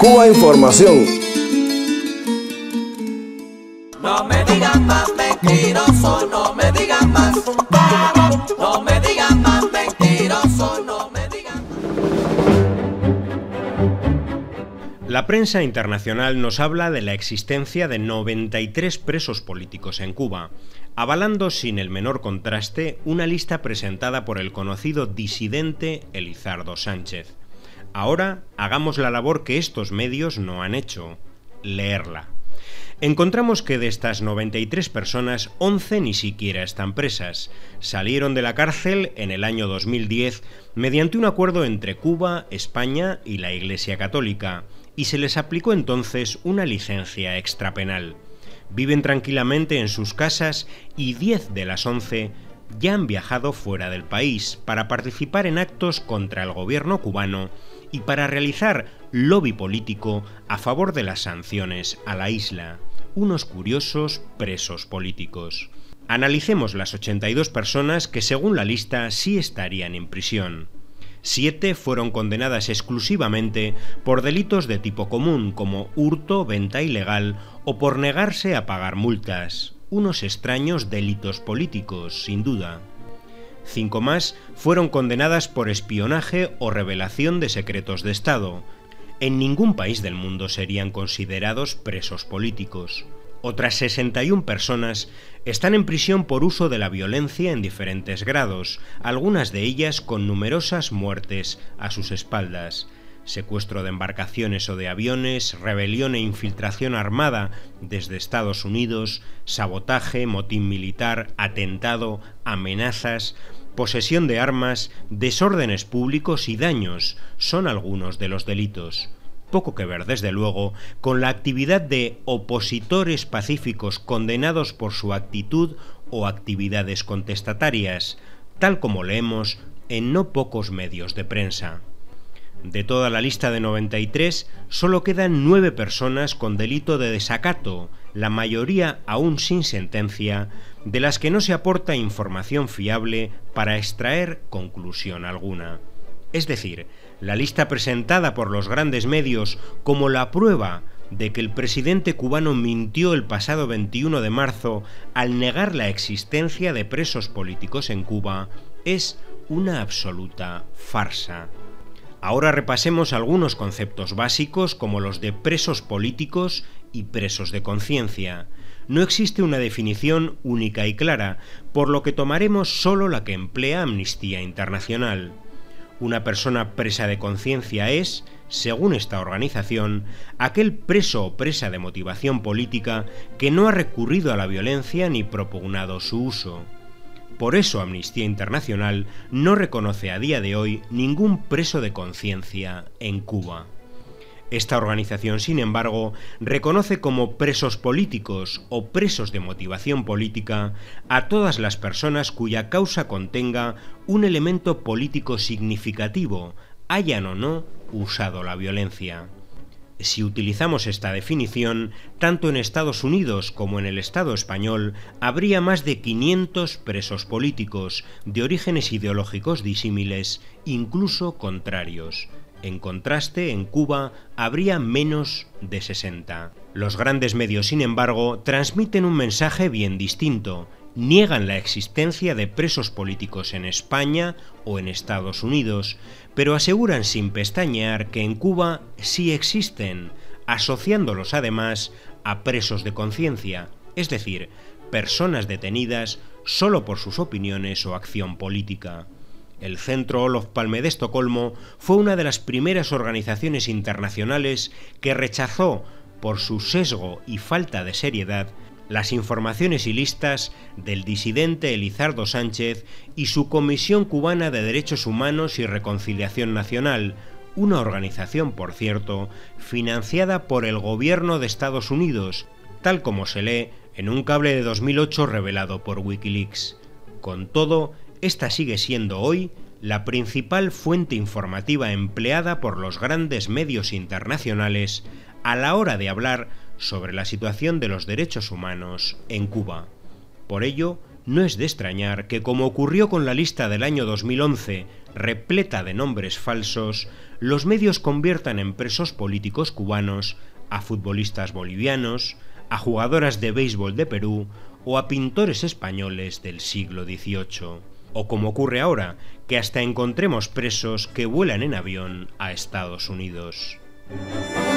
Cuba Información. No me digan más mentiroso, no me digan más. No me digan más mentiroso, no me digan más. La prensa internacional nos habla de la existencia de 93 presos políticos en Cuba, avalando sin el menor contraste una lista presentada por el conocido disidente Elizardo Sánchez. Ahora hagamos la labor que estos medios no han hecho: leerla. Encontramos que de estas 93 personas, 11 ni siquiera están presas. Salieron de la cárcel en el año 2010 mediante un acuerdo entre Cuba, España y la Iglesia Católica, y se les aplicó entonces una licencia extrapenal. Viven tranquilamente en sus casas y 10 de las 11 ya han viajado fuera del país para participar en actos contra el gobierno cubano y para realizar lobby político a favor de las sanciones a la isla. Unos curiosos presos políticos. Analicemos las 82 personas que, según la lista, sí estarían en prisión. 7 fueron condenadas exclusivamente por delitos de tipo común, como hurto, venta ilegal o por negarse a pagar multas. Unos extraños delitos políticos, sin duda. 5 más fueron condenadas por espionaje o revelación de secretos de Estado. En ningún país del mundo serían considerados presos políticos. Otras 61 personas están en prisión por uso de la violencia en diferentes grados, algunas de ellas con numerosas muertes a sus espaldas. Secuestro de embarcaciones o de aviones, rebelión e infiltración armada desde Estados Unidos, sabotaje, motín militar, atentado, amenazas, posesión de armas, desórdenes públicos y daños son algunos de los delitos. Poco que ver, desde luego, con la actividad de opositores pacíficos condenados por su actitud o actividades contestatarias, tal como leemos en no pocos medios de prensa. De toda la lista de 93, solo quedan 9 personas con delito de desacato, la mayoría aún sin sentencia, de las que no se aporta información fiable para extraer conclusión alguna. Es decir, la lista presentada por los grandes medios como la prueba de que el presidente cubano mintió el pasado 21 de marzo al negar la existencia de presos políticos en Cuba es una absoluta farsa. Ahora repasemos algunos conceptos básicos como los de presos políticos y presos de conciencia. No existe una definición única y clara, por lo que tomaremos solo la que emplea Amnistía Internacional. Una persona presa de conciencia es, según esta organización, aquel preso o presa de motivación política que no ha recurrido a la violencia ni propugnado su uso. Por eso Amnistía Internacional no reconoce a día de hoy ningún preso de conciencia en Cuba. Esta organización, sin embargo, reconoce como presos políticos o presos de motivación política a todas las personas cuya causa contenga un elemento político significativo, hayan o no usado la violencia. Si utilizamos esta definición, tanto en Estados Unidos como en el Estado español, habría más de 500 presos políticos de orígenes ideológicos disímiles, incluso contrarios. En contraste, en Cuba habría menos de 60. Los grandes medios, sin embargo, transmiten un mensaje bien distinto. Niegan la existencia de presos políticos en España o en Estados Unidos, pero aseguran sin pestañear que en Cuba sí existen, asociándolos además a presos de conciencia, es decir, personas detenidas solo por sus opiniones o acción política. El Centro Olof Palme de Estocolmo fue una de las primeras organizaciones internacionales que rechazó, por su sesgo y falta de seriedad, las informaciones y listas del disidente Elizardo Sánchez y su Comisión Cubana de Derechos Humanos y Reconciliación Nacional, una organización, por cierto, financiada por el gobierno de Estados Unidos, tal como se lee en un cable de 2008 revelado por Wikileaks. Con todo, esta sigue siendo hoy la principal fuente informativa empleada por los grandes medios internacionales a la hora de hablar sobre la situación de los derechos humanos en Cuba. Por ello, no es de extrañar que, como ocurrió con la lista del año 2011, repleta de nombres falsos, los medios conviertan en presos políticos cubanos a futbolistas bolivianos, a jugadoras de béisbol de Perú o a pintores españoles del siglo XVIII. O como ocurre ahora, que hasta encontremos presos que vuelan en avión a Estados Unidos.